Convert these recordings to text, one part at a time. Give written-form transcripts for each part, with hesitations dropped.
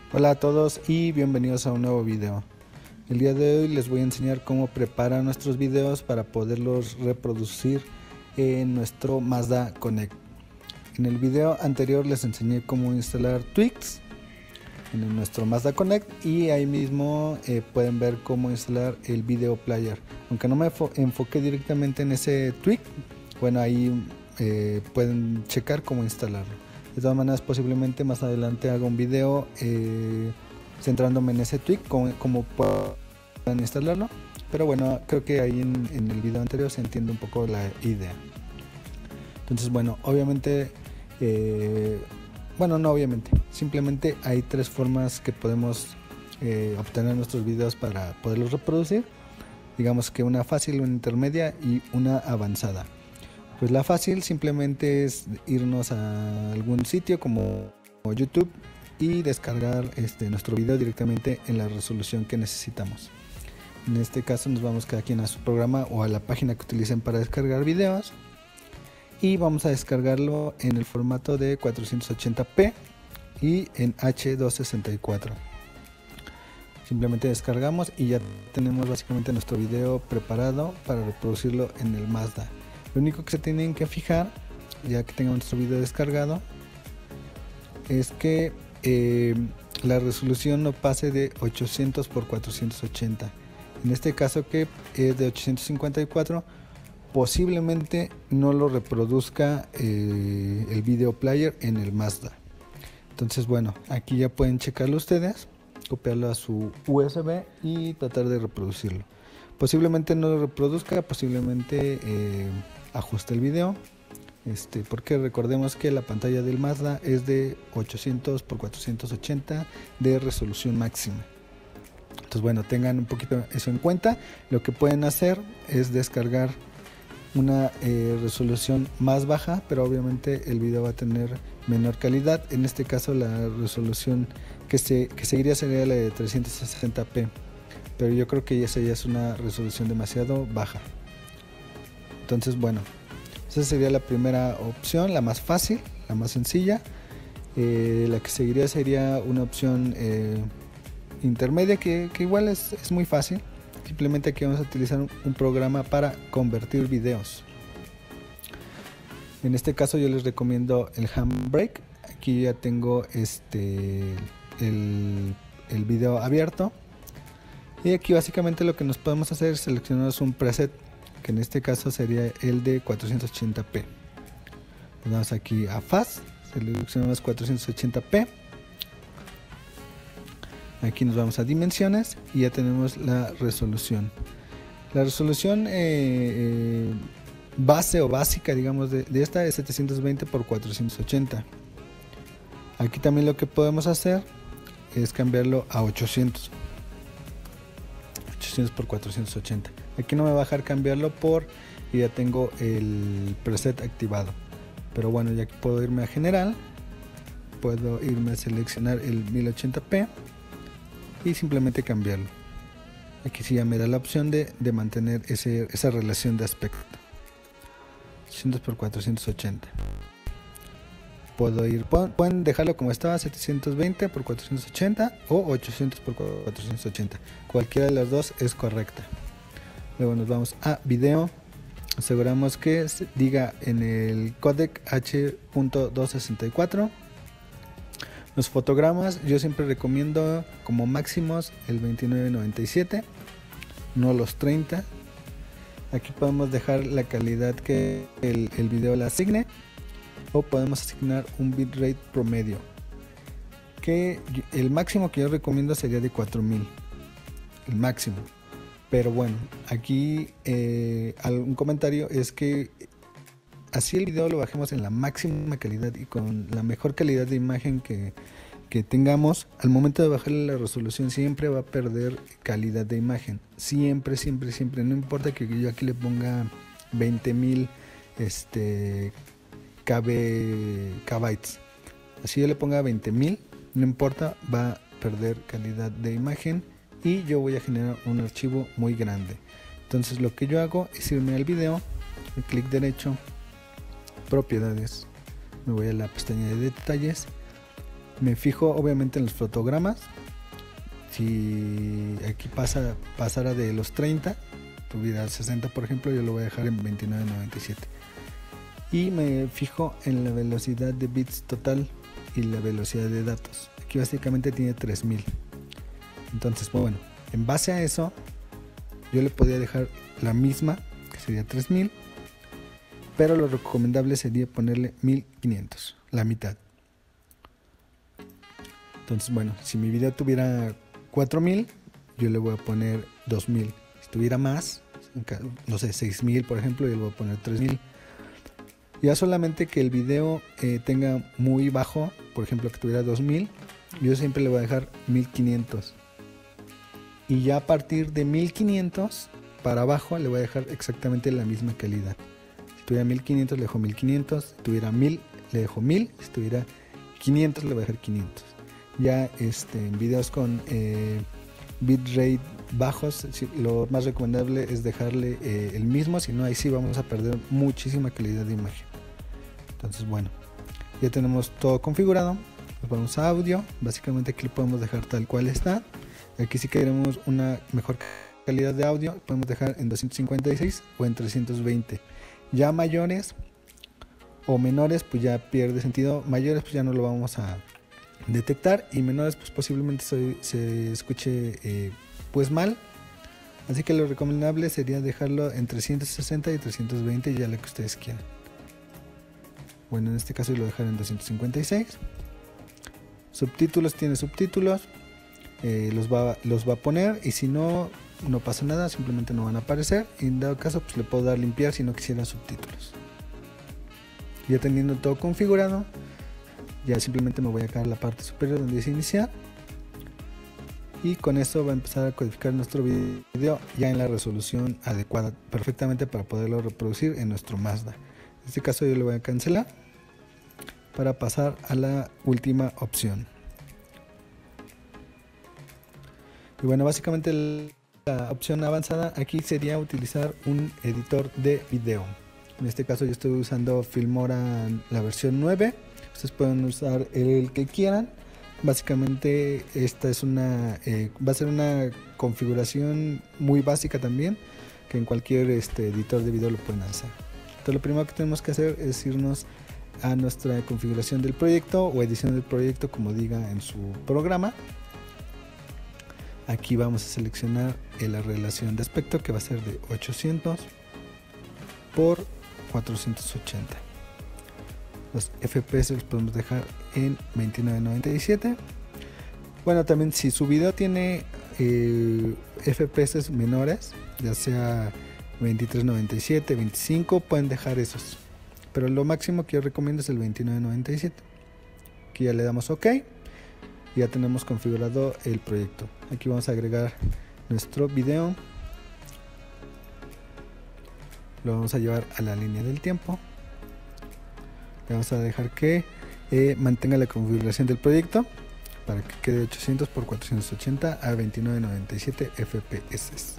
Hola a todos y bienvenidos a un nuevo video. El día de hoy les voy a enseñar cómo preparar nuestros videos para poderlos reproducir en nuestro Mazda Connect. En el video anterior les enseñé cómo instalar tweaks en nuestro Mazda Connect y ahí mismo pueden ver cómo instalar el video player. Aunque no me enfoqué directamente en ese tweak, bueno, ahí pueden checar cómo instalarlo. De todas maneras, posiblemente más adelante haga un video centrándome en ese tweak, cómo puedan instalarlo. Pero bueno, creo que ahí en el video anterior se entiende un poco la idea. Entonces, bueno, obviamente, no obviamente, simplemente hay tres formas que podemos obtener nuestros videos para poderlos reproducir. Digamos que una fácil, una intermedia y una avanzada. Pues la fácil simplemente es irnos a algún sitio como YouTube y descargar nuestro video directamente en la resolución que necesitamos. En este caso nos vamos cada quien a su programa o a la página que utilicen para descargar videos y vamos a descargarlo en el formato de 480p y en H264. Simplemente descargamos y ya tenemos básicamente nuestro video preparado para reproducirlo en el Mazda. Lo único que se tienen que fijar, ya que tengamos nuestro video descargado, es que la resolución no pase de 800 por 480. En este caso, que es de 854, posiblemente no lo reproduzca el video player en el Mazda. Entonces, bueno, aquí ya pueden checarlo ustedes, copiarlo a su USB y tratar de reproducirlo. Posiblemente no lo reproduzca, posiblemente ajuste el video, porque recordemos que la pantalla del Mazda es de 800 por 480 de resolución máxima. Entonces, bueno, tengan un poquito eso en cuenta. Lo que pueden hacer es descargar una resolución más baja, pero obviamente el video va a tener menor calidad. En este caso la resolución que seguiría sería la de 360p, pero yo creo que esa ya es una resolución demasiado baja. Entonces, bueno, esa sería la primera opción, la más fácil, la más sencilla. La que seguiría sería una opción intermedia que igual es muy fácil. Simplemente aquí vamos a utilizar un programa para convertir videos. En este caso yo les recomiendo el Handbrake. Aquí ya tengo el video abierto. Y aquí básicamente lo que nos podemos hacer es seleccionar un preset, que en este caso sería el de 480p. Le damos aquí a Fast, seleccionamos 480p. Aquí nos vamos a dimensiones y ya tenemos la resolución. La resolución base o básica, digamos, de esta es 720 por 480. Aquí también lo que podemos hacer es cambiarlo a 800 por 480. Aquí no me va a dejar cambiarlo y ya tengo el preset activado. Pero bueno, ya aquí puedo irme a general, puedo irme a seleccionar el 1080p y simplemente cambiarlo. Aquí sí ya me da la opción de mantener esa relación de aspecto, 800 por 480. Pueden dejarlo como estaba, 720 por 480 o 800 por 480. Cualquiera de las dos es correcta. Luego nos vamos a video. Aseguramos que diga en el codec H.264. Los fotogramas yo siempre recomiendo como máximos el 2997, no los 30. Aquí podemos dejar la calidad que el video le asigne, o podemos asignar un bitrate promedio, que el máximo que yo recomiendo sería de 4000, el máximo. Pero bueno, aquí un comentario es que así el video lo bajemos en la máxima calidad y con la mejor calidad de imagen que tengamos, al momento de bajarle la resolución siempre va a perder calidad de imagen, siempre, no importa que yo aquí le ponga 20.000 kbytes, así yo le ponga 20.000, no importa, va a perder calidad de imagen y yo voy a generar un archivo muy grande. Entonces lo que yo hago es irme al video, clic derecho, propiedades, me voy a la pestaña de detalles Me fijo obviamente en los fotogramas. Si aquí pasara de los 30, tuviera 60 por ejemplo, yo lo voy a dejar en 29.97. Y me fijo en la velocidad de bits total y la velocidad de datos. Aquí básicamente tiene 3000. Entonces, bueno, en base a eso, yo le podría dejar la misma, que sería 3000, pero lo recomendable sería ponerle 1500, la mitad. Entonces, bueno, si mi video tuviera 4000, yo le voy a poner 2000. Si tuviera más, no sé, 6000 por ejemplo, yo le voy a poner 3000. Ya solamente que el video tenga muy bajo, por ejemplo que tuviera 2000, yo siempre le voy a dejar 1500. Y ya a partir de 1500 para abajo le voy a dejar exactamente la misma calidad. Si tuviera 1500 le dejo 1500, si tuviera 1000 le dejo 1000, si tuviera 500 le voy a dejar 500. Ya en videos con bitrate bajos, lo más recomendable es dejarle el mismo, si no ahí sí vamos a perder muchísima calidad de imagen. Entonces, bueno, ya tenemos todo configurado. Nos vamos a audio, básicamente aquí lo podemos dejar tal cual está. Aquí si queremos una mejor calidad de audio podemos dejar en 256 o en 320. Ya mayores o menores pues ya pierde sentido. Mayores pues ya no lo vamos a detectar, y menores pues posiblemente se escuche pues mal. Así que lo recomendable sería dejarlo en 360 y 320, ya lo que ustedes quieran. Bueno, en este caso lo dejaré en 256. Subtítulos, tiene subtítulos. Los va a poner, y si no pasa nada, simplemente no van a aparecer. Y en dado caso pues le puedo dar limpiar si no quisiera subtítulos. Ya teniendo todo configurado, ya simplemente me voy a quedar la parte superior donde dice iniciar, y con esto va a empezar a codificar nuestro video ya en la resolución adecuada, perfectamente para poderlo reproducir en nuestro Mazda. En este caso yo le voy a cancelar para pasar a la última opción. Y bueno, básicamente la opción avanzada aquí sería utilizar un editor de video. En este caso yo estoy usando Filmora la versión 9. Ustedes pueden usar el que quieran. Básicamente esta es va a ser una configuración muy básica también, que en cualquier editor de video lo pueden hacer. Entonces lo primero que tenemos que hacer es irnos a nuestra configuración del proyecto o edición del proyecto, como diga en su programa. Aquí vamos a seleccionar la relación de aspecto, que va a ser de 800 por 480. Los FPS los podemos dejar en 29.97. Bueno, también si su video tiene FPS menores, ya sea 23.97, 25, pueden dejar esos. Pero lo máximo que yo recomiendo es el 29.97. Aquí ya le damos OK. Ya tenemos configurado el proyecto. Aquí vamos a agregar nuestro video. Lo vamos a llevar a la línea del tiempo. Le vamos a dejar que mantenga la configuración del proyecto para que quede 800 por 480 a 29.97 FPS.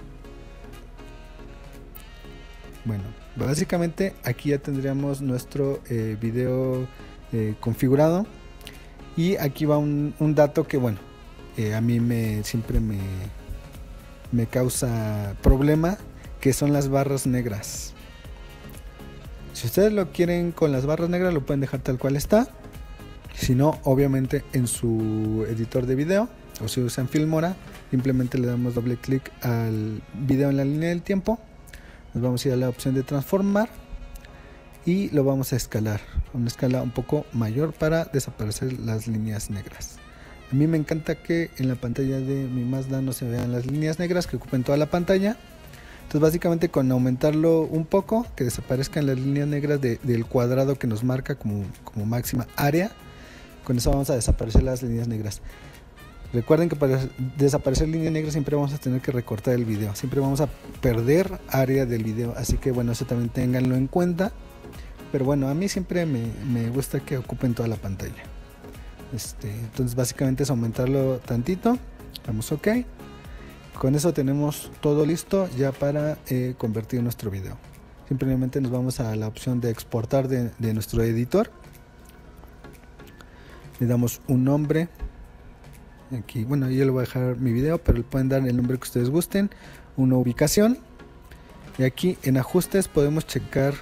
Bueno, básicamente aquí ya tendríamos nuestro video configurado. Y aquí va un dato que, bueno, a mí siempre me causa problema, que son las barras negras. Si ustedes lo quieren con las barras negras, lo pueden dejar tal cual está. Si no, obviamente en su editor de video, o si usan Filmora, simplemente le damos doble clic al video en la línea del tiempo. Nos vamos a ir a la opción de transformar y lo vamos a escalar a una escala un poco mayor para desaparecer las líneas negras. A mí me encanta que en la pantalla de mi Mazda no se vean las líneas negras que ocupen toda la pantalla. Entonces básicamente con aumentarlo un poco, que desaparezcan las líneas negras del cuadrado que nos marca como máxima área, con eso vamos a desaparecer las líneas negras. Recuerden que para desaparecer líneas negras siempre vamos a tener que recortar el video, siempre vamos a perder área del video, así que bueno, eso también ténganlo en cuenta. Pero bueno, a mí siempre me gusta que ocupen toda la pantalla. Entonces básicamente es aumentarlo tantito. Damos OK. Con eso tenemos todo listo ya para convertir nuestro video. Simplemente nos vamos a la opción de exportar de nuestro editor. le damos un nombre. Aquí, bueno, yo le voy a dejar mi video, pero le pueden dar el nombre que ustedes gusten, una ubicación. Y aquí en ajustes podemos checar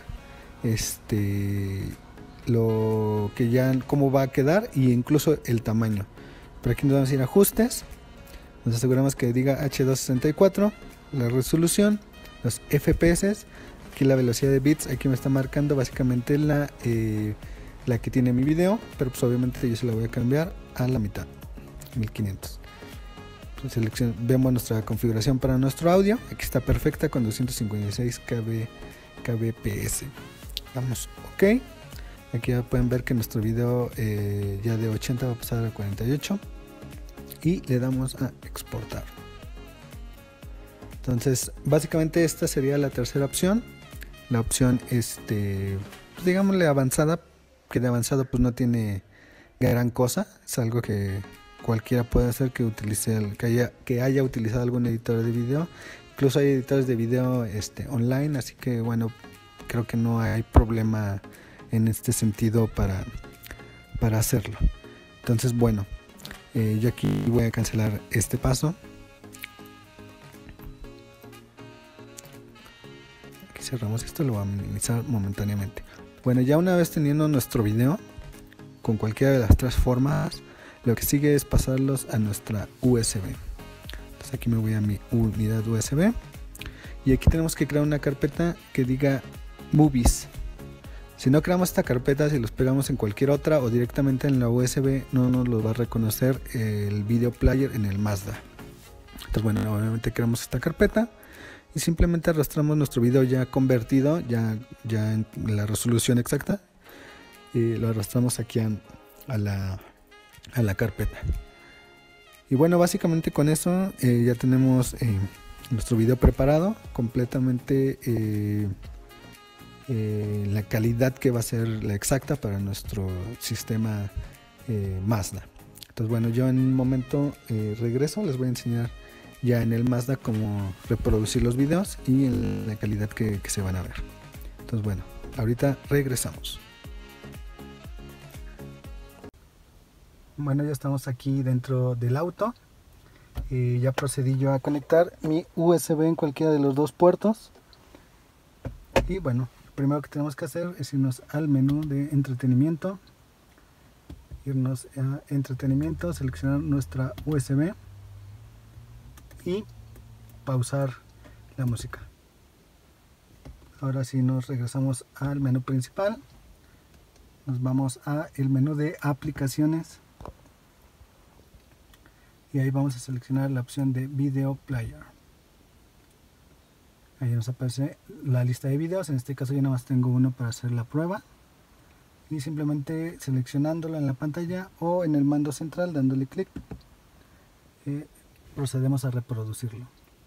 lo que ya, cómo va a quedar, y incluso el tamaño. Pero aquí nos vamos a ir a ajustes, nos aseguramos que diga H264, la resolución, los FPS, aquí la velocidad de bits, aquí me está marcando básicamente la que tiene mi video, pero pues obviamente yo se la voy a cambiar a la mitad, 1500. Vemos nuestra configuración para nuestro audio, aquí está perfecta con 256 kbps. Damos OK. Aquí ya pueden ver que nuestro video ya de 80 va a pasar a 48 y le damos a exportar. Entonces básicamente esta sería la tercera opción, la opción pues digámosle avanzada, que de avanzado pues no tiene gran cosa, es algo que cualquiera puede hacer que utilice que haya utilizado algún editor de video. Incluso hay editores de video online, así que bueno, creo que no hay problema en este sentido para hacerlo. Entonces bueno, yo aquí voy a cancelar este paso. Aquí cerramos esto, lo voy a minimizar momentáneamente. Bueno, ya una vez teniendo nuestro video con cualquiera de las tres formas, lo que sigue es pasarlos a nuestra USB. Entonces aquí me voy a mi unidad USB y aquí tenemos que crear una carpeta que diga Movies. Si no creamos esta carpeta, si los pegamos en cualquier otra o directamente en la USB, no nos lo va a reconocer el video player en el Mazda. Entonces bueno, obviamente creamos esta carpeta y simplemente arrastramos nuestro video ya convertido, ya en la resolución exacta, y lo arrastramos aquí a la carpeta. Y bueno, básicamente con eso ya tenemos nuestro video preparado completamente, la calidad que va a ser la exacta para nuestro sistema Mazda. Entonces bueno, yo en un momento regreso, les voy a enseñar ya en el Mazda cómo reproducir los videos y en la calidad que se van a ver. Entonces bueno, ahorita regresamos. Bueno, ya estamos aquí dentro del auto. Ya procedí yo a conectar mi USB en cualquiera de los dos puertos. Y bueno, lo primero que tenemos que hacer es irnos al menú de entretenimiento. Irnos a entretenimiento, seleccionar nuestra USB y pausar la música. Ahora sí nos regresamos al menú principal. Nos vamos a el menú de aplicaciones. Y ahí vamos a seleccionar la opción de Video Player. Ahí nos aparece la lista de videos. En este caso yo nada más tengo uno para hacer la prueba. Y simplemente seleccionándolo en la pantalla o en el mando central, dándole clic, procedemos a reproducirlo.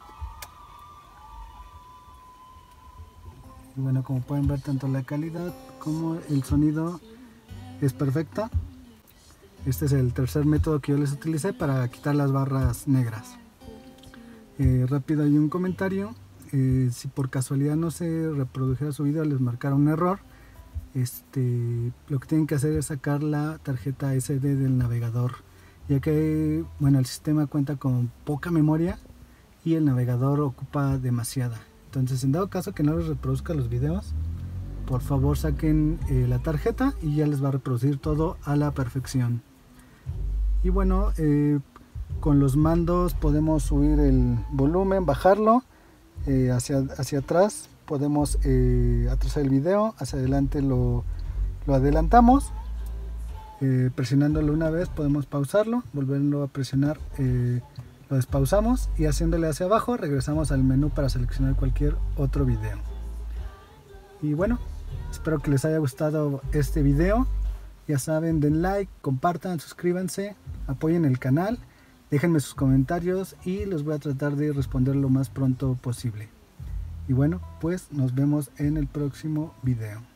Y bueno, como pueden ver, tanto la calidad como el sonido es perfecta. Este es el tercer método que yo les utilicé para quitar las barras negras. Rápido hay un comentario. Si por casualidad no se reprodujera su video, les marcara un error. Lo que tienen que hacer es sacar la tarjeta SD del navegador, ya que bueno, el sistema cuenta con poca memoria y el navegador ocupa demasiada. Entonces, en dado caso que no les reproduzca los videos, por favor saquen la tarjeta y ya les va a reproducir todo a la perfección. Y bueno, con los mandos podemos subir el volumen, bajarlo, hacia atrás podemos atrasar el video, hacia adelante lo adelantamos, presionándolo una vez podemos pausarlo, volverlo a presionar, lo despausamos y haciéndole hacia abajo regresamos al menú para seleccionar cualquier otro video. Y bueno, espero que les haya gustado este video. Ya saben, den like, compartan, suscríbanse, apoyen el canal, déjenme sus comentarios y los voy a tratar de responder lo más pronto posible. Y bueno, pues nos vemos en el próximo video.